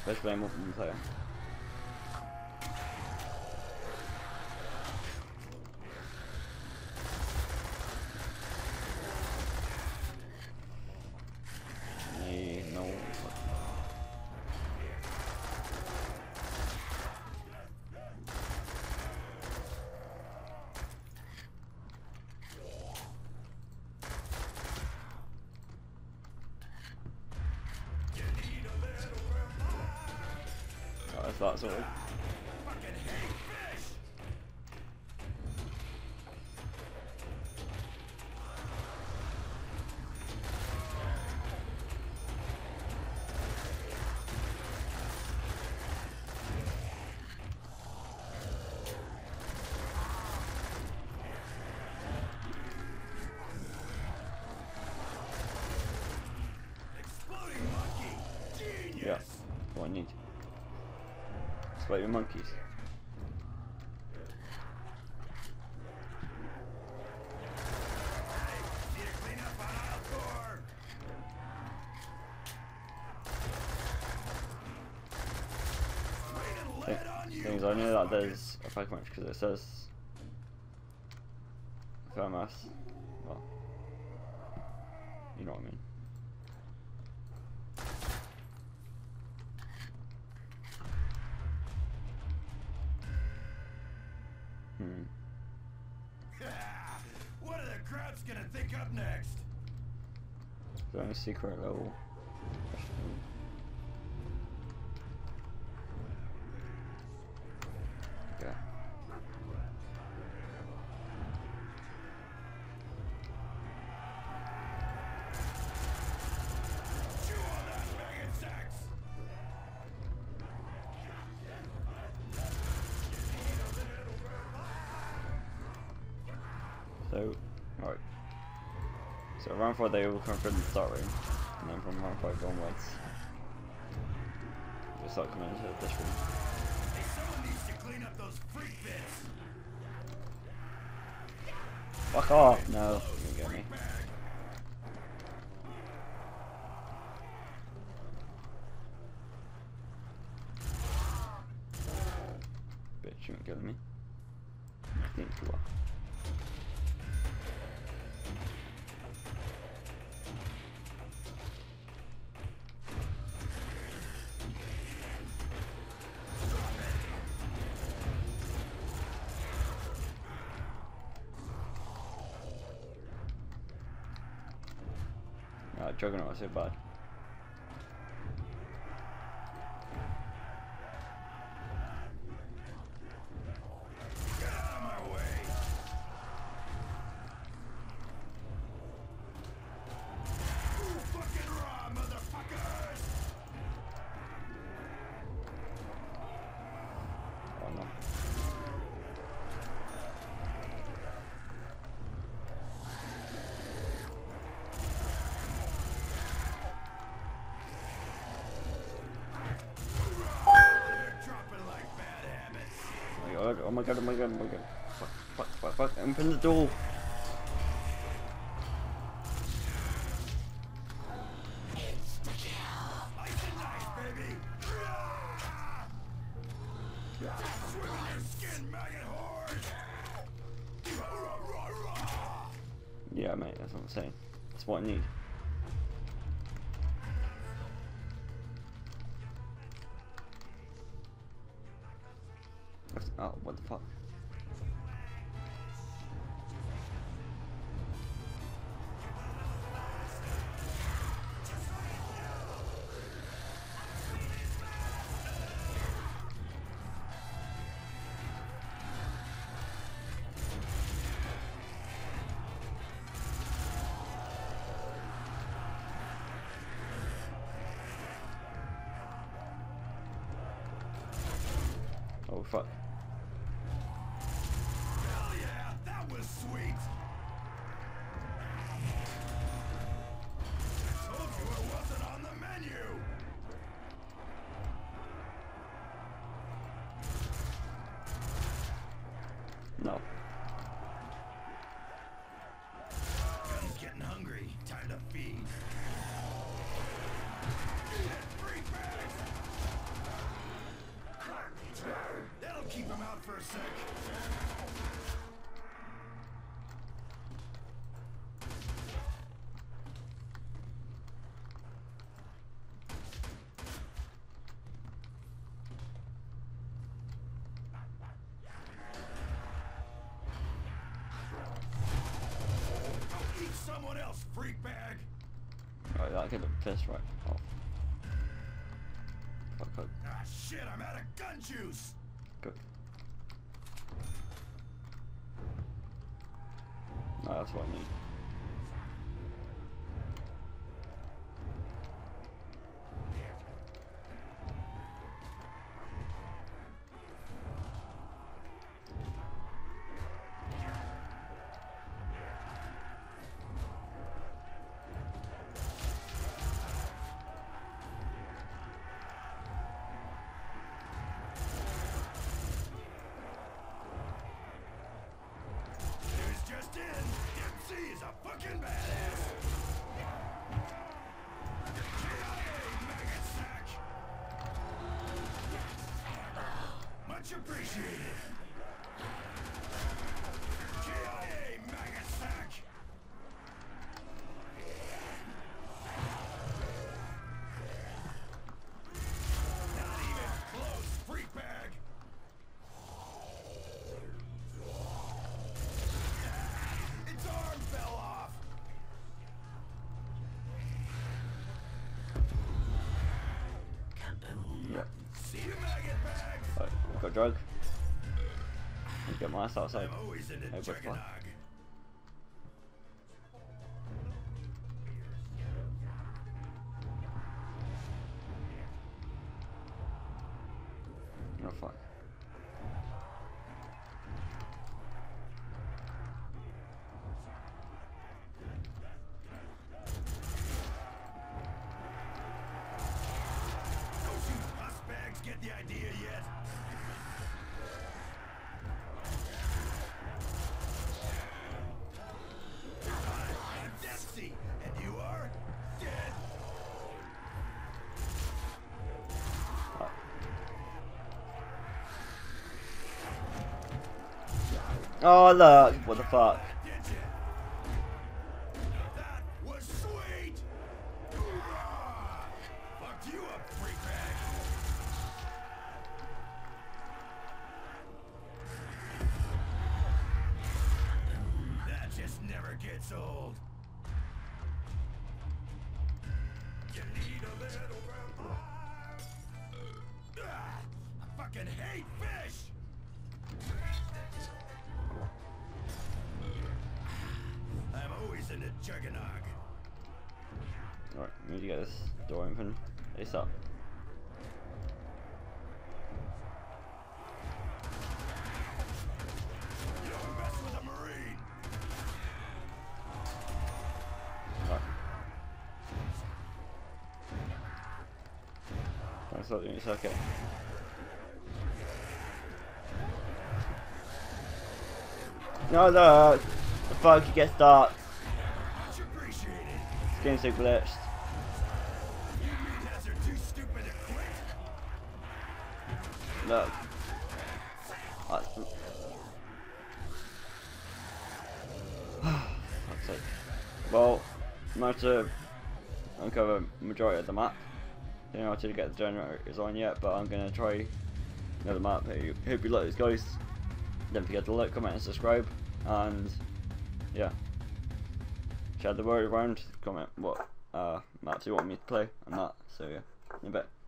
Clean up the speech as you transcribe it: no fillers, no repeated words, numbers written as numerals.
especially in multiplayer. No. Oh, that's that sort of. Yeah, what I need. Exploding monkeys. Things I know that there's a Pokemon because it says FMS. Well, you know what I mean. What are the crowds gonna think up next? Going a secret level. Okay. Chew on that bag of sex. So, alright. So round 4 they will come from the start ring, and then from round 5 onwards, we'll start coming into this room. Hey, someone needs to clean up those freak bits. Fuck off! No, you get me. Bitch, you ain't killing me. I think you are. Juggernaut was so bad. Get out of my way. Ooh, fucking raw, motherfuckers. Oh no. Oh my god, oh my god, oh my god. Fuck, fuck, fuck, fuck. Open the door. Yeah, mate, that's what I'm saying. That's what I need. Oh, what the fuck? Oh fuck. Hell yeah, that was sweet. I told you it wasn't on the menu. No. Gun's getting hungry. Time to feed. Free bags. get the fist right off. If I could. Ah, shit, I'm out of gun juice. Good. No, that's what I need. He's a fucking badass. KIA, maggot sack. Much appreciated. KIA, maggot sack. Not even close, freak bag. Its arm fell off. Yeah. See you, maggot bags. Right, I've got drug. Let's get my ass outside. I'm always into Hey, what's fun? Juggernog. Oh fuck. Don't you bus bags get the idea yet? I'm Dempsey, and you are dead. Oh look! What the fuck? Did you? That was sweet. Hoorah! Fucked you up, freak bag. That just never gets old. You need a little vampire. Ah, I fucking hate fish. I'm always into Juggernog. Alright, we need to get this door open. ASAP. You don't mess with a Marine. Alright. Thanks for doing this, okay. No, look! The fuck, it gets dark. Much appreciated. This game's so glitched. You meatheads are too stupid to quit. Look. Fuck's sake. Well, managed to uncover majority of the map. Don't know how to get the generators on yet, but I'm gonna try another map. Hope you like this, guys. Don't forget to like, comment, and subscribe. And yeah, share the word around. Comment what maps you want me to play and that. So yeah, in a bit.